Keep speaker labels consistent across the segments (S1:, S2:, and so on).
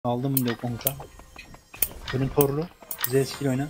S1: Aldım bile konka. Önün torlu. Z-skill oyna.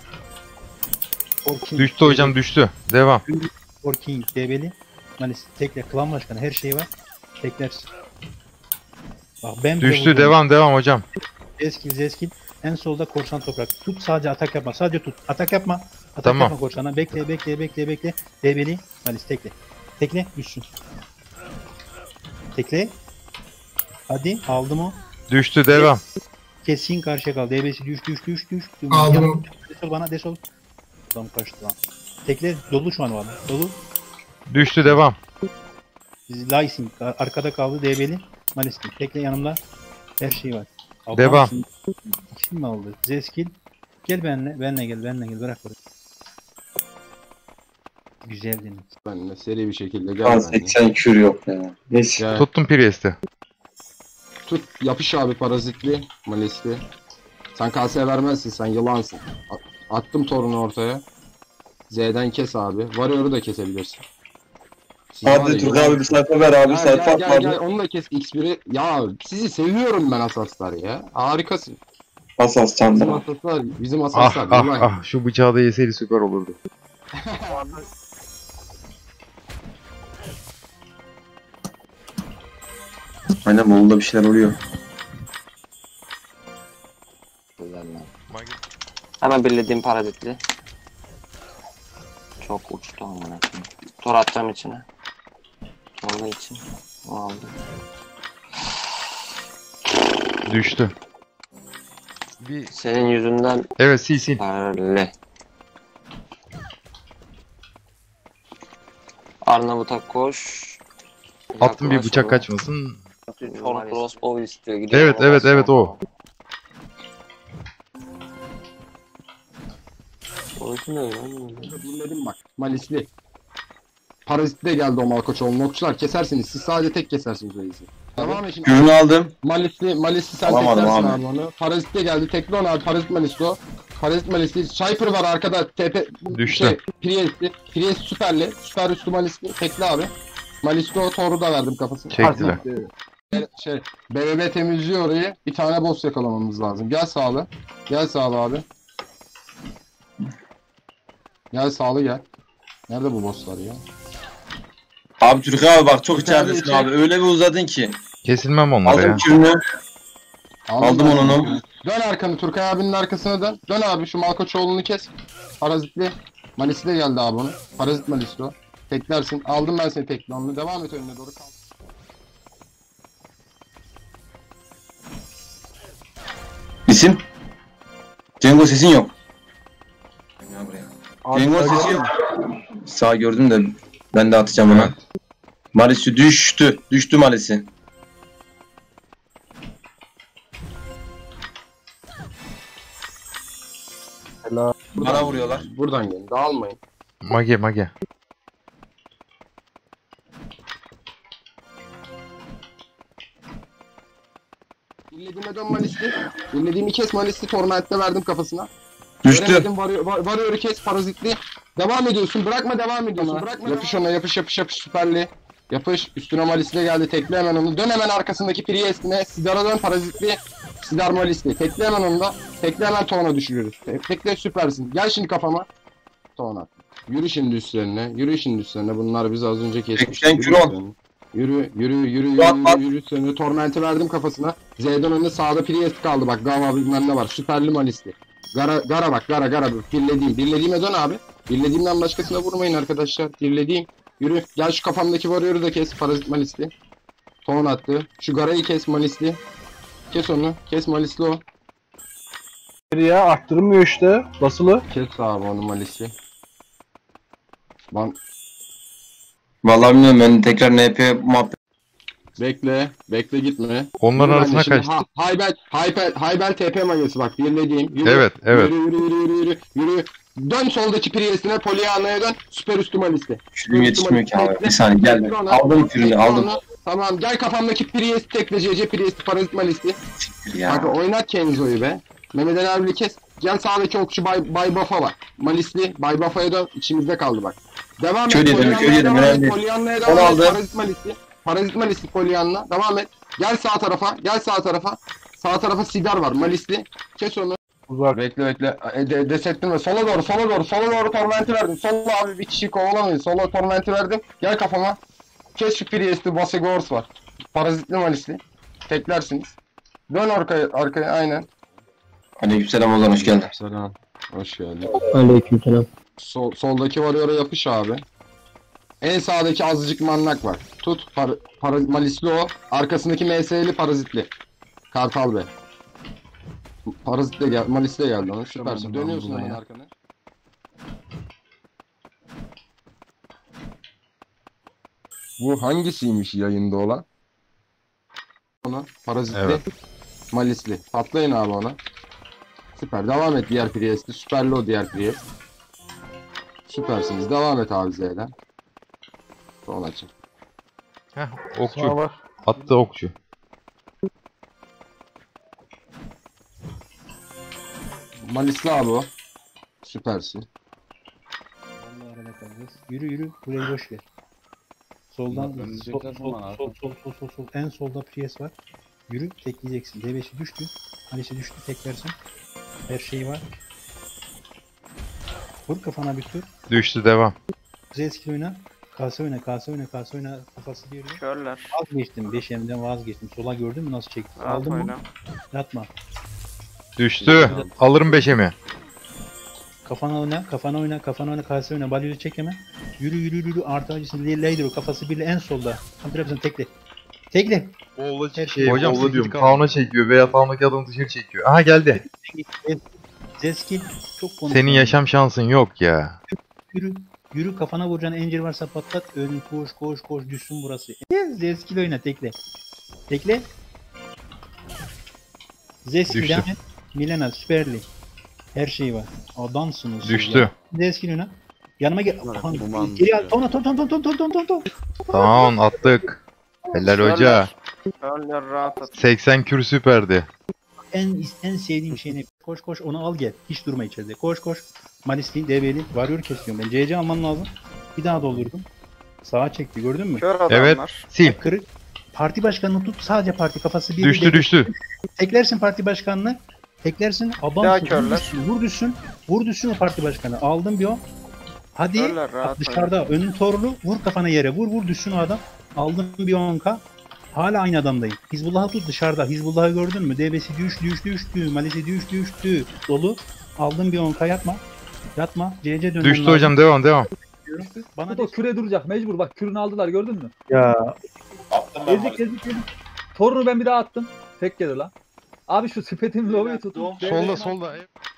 S2: Düştü hocam, düştü. Devam.
S1: King, DB'li. Malis tekle. Klan başkanı her şey var. Teklersin. Bak ben bile
S2: Düştü,
S1: vuruyorum.
S2: devam hocam.
S1: Z-skill. En solda korsan toprak. Tut, sadece atak yapma. Sadece tut. Atak yapma. Atak
S2: Tamam.
S1: yapma korsana. Bekle. DB'li. Malis tekle. Tekle. Düşsün. Tekle. Hadi. Aldım o.
S2: Düştü, devam.
S1: Kesin karşıya kal. DB'si düş.
S3: Aldım.
S1: Desol bana, desol. Adam kaçtı lan. Tekle dolu şu an o adam. Dolu.
S2: Düştü, devam.
S1: Lysing arkada kaldı, DB'li. Maliskin. Tekle yanımda. Her şey var.
S2: Devam.
S1: İkisi mi aldı? Z-skill. Gel benle gel. Bırak orayı. Güzeldiniz.
S4: Ben de seri bir şekilde gel.
S5: Aa, 80 kür yok ya. Neyse.
S4: Gel.
S2: Tuttum Priest'i.
S4: Tut, yapış abi parazitli, malisli. Sen kaseye vermezsin, sen yılansın. Attım torunu ortaya. Z'den kes abi. Warrior'u da kesebilirsin. Siz var
S5: Hadi
S4: ya,
S5: Turgay
S4: yılan-
S5: abi bir sayfa ver abi. Sayfa at
S4: gel,
S5: abi.
S4: onu da kes X1'i. Ya sizi seviyorum ben asaslar ya. Harikasın.
S5: Asas
S4: Bizim
S5: çantam.
S4: asaslar, bizim
S2: Ah
S4: asaslar.
S2: ah
S4: yılan.
S2: ah, şu bıçağı da yeseydi süper olurdu.
S5: Aynen Bolu'da bir şeyler oluyor.
S6: Hemen birlediğim parazitli. Çok uçtu amına koyayım. Tor atacağım içine. Torlu için. O aldı.
S2: Düştü. Bir...
S6: Senin yüzünden
S2: Evet, sil.
S6: öyle. Arnavut'a koş.
S2: Attım bir
S6: Yaklaş
S2: bıçak
S6: ona.
S2: kaçmasın.
S6: Thor crossbow istiyor. Gidiyor
S2: Evet,
S6: ona
S2: evet,
S6: basıyor.
S2: evet, o.
S6: Orası ne lan?
S4: Dinledim bak. Malisli. Parazit de geldi o Malkoçoğlu. Okçular kesersiniz. Siz sadece tek kesersiniz reisi. Tamam mı şimdi?
S5: Kürünü aldım.
S4: Malisli sen
S5: Alamadım
S4: teklersin
S5: abi.
S4: abi onu. Parazit de geldi. Tekli onu abi. Parazit Malisli o. Parazit Malisli. Sniper var arkada. TP...
S2: Düştü.
S4: Priest süperli. Süper üstü Malisli. Tekli abi. Malisli o. Tor'u da verdim kafasına.
S2: Çektiler.
S4: BBB temizliyor orayı. Bir tane boss yakalamamız lazım. Gel sağlı. Gel sağlı abi. Gel sağlı gel. Nerede bu bosslar ya?
S5: Abi Turgay abi bak çok
S4: Bir tane
S5: içeridesin
S4: çek.
S5: abi. Öyle bir uzadın ki.
S2: Kesilmem onlara
S5: Aldım
S2: ya.
S5: kürünü. Aldım
S4: ben
S5: onu.
S4: Dön arkanı Turkay abinin arkasına dön. Dön abi şu Malkoçoğlu'nu kes. Parazitli. Malisi de geldi abi onu. Parazit Malisi o. Teklersin. Aldım ben seni tekli onu. Devam et önüne doğru kal.
S5: İsim? Cengo sesin yok. Cengo sesi yok. Sağ gördüm de ben de atacağım ona. Malisi düştü. Düştü Malisi. Bana vuruyorlar.
S4: Buradan gelin. Dağılmayın.
S2: Mage.
S4: İllediğime dön Malisi. İllediğimi kes Malisi. Torment'te verdim kafasına.
S5: Düştü.
S4: Göremedim, varıyor'u kes parazitli. Devam ediyorsun. Bırakma devam ediyorsun. Bırakma. Yapış ona yapış süperli. Yapış. Üstüne Malisli geldi. Tekle hemen onu. Dön hemen arkasındaki Priest'ine. Sidar'a dön parazitli. Sidar Malisli. Tekle hemen onu da. Tekle hemen Toğan'a düşürürüz. Tekle süpersin. Gel şimdi kafama. Toğan'a. Yürü şimdi üstlerine. Bunlar biz az önce kesmiştik.
S5: Teklen Küron.
S4: Yürü üstlerine. Torment'i verdim kafasına. Z'den önünde sağda Priest kaldı. Bak Gama bilmem ne var. Süperli Malisli. Gara bak gara birlediğime dön abi. Birlediğimden başkasına vurmayın arkadaşlar. Birlediğim. Yürü. Gel şu kafamdaki Warrior'u da kes. Parazit Malisli. Ton attı. Şu Gara'yı kes Malisli. Kes onu. Kes Malisli o.
S3: Ya arttırmıyor işte. Basılı.
S4: Kes abi onu Malisli. Lan
S5: Vallahi bilmiyorum ben tekrar NP muhabbet.
S4: bekle gitme.
S2: Onların
S4: Yürü
S2: arasına
S4: bence şimdi.
S2: kaçtı.
S4: Haybel TP magesi bak birlediğim. Yürü.
S2: Evet.
S4: Yürü. Dön soldaki Priest'ine Polyana'ya dön. Süper üstü Malisli.
S5: Kürüm yetişmiyor ki abi. Bir saniye gel. Aldım kürünü aldım.
S4: Tamam gel kafamdaki Priest tekle CC Priest parazit Malisli.
S5: Siktir ya.
S4: Kanka oynat Kenzo'yu be. Mehmet Ali abiyle kes. Gel sağdaki okçu Bay Bafa var. Malisli Bay Bafa'ya dön. İçimizde kaldı bak. Devam et.
S5: Kör yedim, önemli değil.
S4: Polyana'ya
S5: Onu
S4: devam et.
S5: aldım.
S4: Parazit Malisli Polyanna. Devam et. Gel sağ tarafa. Sağ tarafa Sidar var. Malisli. Kes onu.
S3: Uzak.
S4: Bekle bekle. Desettirme. Sola doğru. Sola doğru tormenti verdim. Sola abi bir kişiyi kovalamayın. Sola tormenti verdim. Gel kafama. Kes şu Priest'i. Basegors var. Parazitli Malisli. Teklersiniz. Dön arkaya aynen.
S5: Aleykümselam Ozan, hoş geldin.
S4: Selam. Hoş geldin.
S7: Aleykümselam.
S4: Soldaki varıyor'a yapış abi. En sağdaki azıcık mannak var. Tut. Malisli o. Arkasındaki MS'li parazitli. Kartal Bey. Parazitle gel, Malis'le geldi ona. Süpersin. Dönüyorsun hemen arkana. Bu hangisiymiş yayında olan? Ona parazitli,
S2: Evet.
S4: Malisli. Patlayın abi ona. Süper. Devam et diğer Priest'i. Süperli o diğer Priest. Süpersiniz. Devam et abi Z'den. Sol açın.
S2: Heh,
S3: Sağ
S2: okçu.
S3: var.
S2: Attı okçu.
S4: Malisli abi o. Süpersin.
S1: Vallahi arada kalacağız. Yürü yürü. Burayı boş ver. Soldan sol. En solda Priest var. Yürü tekleyeceksin. D5'i düştü. Halis'i düştü teklersin. Her şey var. Vur kafana bir tur.
S2: Düştü, devam.
S1: Z oyna. Kase oyna. Kafası diyor.
S6: Körler.
S1: Vazgeçtim. 5M'den vazgeçtim. Sola gördün mü nasıl çekti?
S6: Rahat
S1: Aldın mı?
S6: oyna.
S1: Yatma.
S2: Düştü. Alırım 5'e mi?
S1: Kafana oyna. Kase oyna. Balyozu çek hemen. Yürü. Artı acısın. Lader o. Kafası birle en solda. Antrepsin tekle. Tekle. Her şey.
S2: Hocam sizi diyorum. Fauna çekiyor veya faunadaki adamı dışarı çekiyor. Aha geldi.
S1: Zeskin. Çok konuşuyor.
S2: Senin yaşam şansın yok ya.
S1: Yürü kafana vuracağın encir varsa patlat. Ön koş düşsün burası. Zeskin oyna tekle. Tekle. Zeskin
S2: Düştü.
S1: devam et. Milena süperli. Her şey var. Adamsınız. siz
S2: Düştü.
S1: ya. Zeskin oyna. Yanıma gel. Aha,
S6: duman
S1: geri al.
S6: düşüyor.
S1: Ton.
S2: Tamam attık. Helal hoca.
S6: Körler rahat at.
S2: 80 kür süperdi.
S1: En sevdiğim şey ne? Koş onu al gel. Hiç durma içeride. Koş. Malisli, DB'li. Varıyor kesiyorum ben. CC alman lazım. Bir daha doldurdum. Sağa çekti gördün mü?
S6: Kör adamlar.
S2: Evet. Sil.
S1: Kırık. Parti başkanını tut. Sadece parti kafası bir.
S2: Düştü.
S1: Teklersin parti başkanını. Teklersin.
S6: Ya
S1: Adamsın.
S6: körler.
S1: Vur düşsün o parti başkanı. Aldım bir o. Hadi.
S6: Körler rahat
S1: Dışarıda önün torlu. Vur kafana yere. Vur düşsün o adam. Aldım bir 10k. Hala aynı adamdayım. Hizbullah'ı tut dışarıda. Hizbullah'ı gördün mü? DB'si düştü. Malisi düştü. Dolu. Aldım bir 10k yatma. CC dönmen
S2: Düştü hocam, devam.
S1: Bana
S8: O küre duracak mecbur, bak kürünü aldılar gördün mü?
S3: Ya.
S8: Ezik. Torunu ben bir daha attım. Tek gelir lan. Abi şu sipetin lobiyi tutun.
S2: Solda.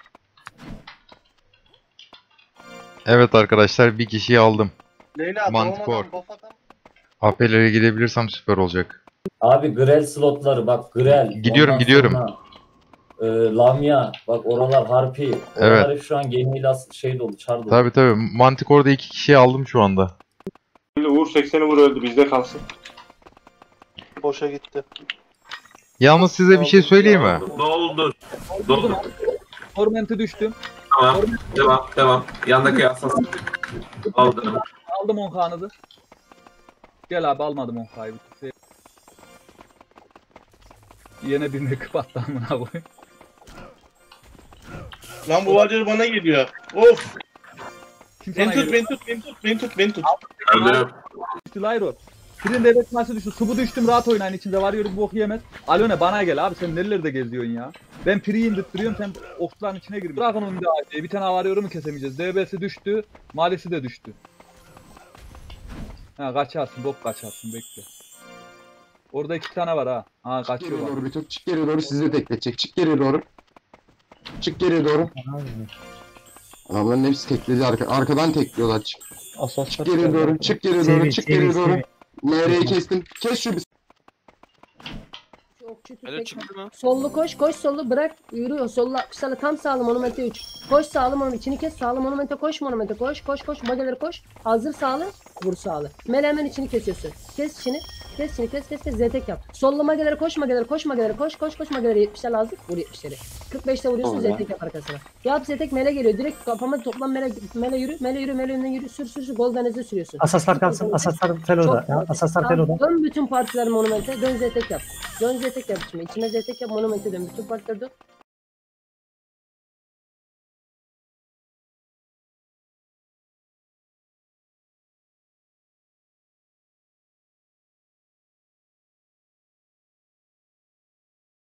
S2: Evet arkadaşlar, bir kişiyi aldım.
S3: Leyla
S2: Mantikor. AP'lere gidebilirsem süper olacak.
S7: Abi Grel slotları bak Grel.
S2: Gidiyorum.
S7: Sonra, Lamia bak oralar Harpi. Oralar hep şu an gemiyle şey dolu, çar dolu.
S2: Tabi. Manticore'da 2 kişiyi aldım şu anda.
S3: Uğur 80'i vur öldü, bizde kalsın. Boşa gitti.
S2: Yalnız size bir şey söyleyeyim mi?
S9: Doldur.
S8: Torment'e düştüm.
S9: Tamam. Devam. Yandaki asas. Aldım.
S8: Aldım 10k'nızı. Gel abi almadım 10k'yı. Yine bir mekip attı amına koyayım.
S3: Lan bu varıyor bana geliyor. Of.
S8: Kim sana geliyor?
S3: Beni tut.
S9: Öldüm.
S8: Düştü Lyro. Birinin devlet maçı düştü. Subu düştüm, rahat oynayın, içinde varıyor bir bok yemez. Alone bana gel abi, sen nerelerde geziyorsun ya? Ben Pri'yi indirttiriyorum, sen okçuların içine girmiş. Bırakın onu bir daha. Bir tane varıyor mu kesemeyeceğiz. DB'si düştü. Malisi de düştü. Ha kaçarsın, bok kaçarsın, bekle. Orada 2 tane var ha. Ha kaçıyor
S4: Geriye
S8: bak.
S4: doğru bir tur. Çık geriye doğru sizi de tekletecek. Çık geriye doğru. Adamların hepsi tekledi arkadan tekliyorlar. Çık geriye doğru. MR'yi kestim. Kes şu bir.
S10: Okçu tüfek. Sollu koş sollu bırak yürüyor sollu sana tam sağlı monumente 3. Koş sağlı monumente içini kes sağlı monumente koş koş mageleri koş hazır sağlı vur sağlı. Melemen içini kesiyorsun. Kes içini Kes şimdi kes. Zetek yap. Sollama gelir koşma gelir. Koşma gelir 70'e lazım. Vur 70'leri. 45'te vuruyorsun
S6: Oldu.
S10: Zetek yap arkasına. Yap Zetek mele geliyor. Direkt kafama toplam mele yürü. Mele önünden yürü. Sür. Goldenez'e sürüyorsun.
S11: Asaslar kalsın. Asaslar fel orada. Ya, asaslar fel orada.
S10: Dön bütün partiler monumente. Dön Zetek yap. Dön Zetek yap şimdi. İçine Zetek yap. Monumente dön. Bütün partiler dön.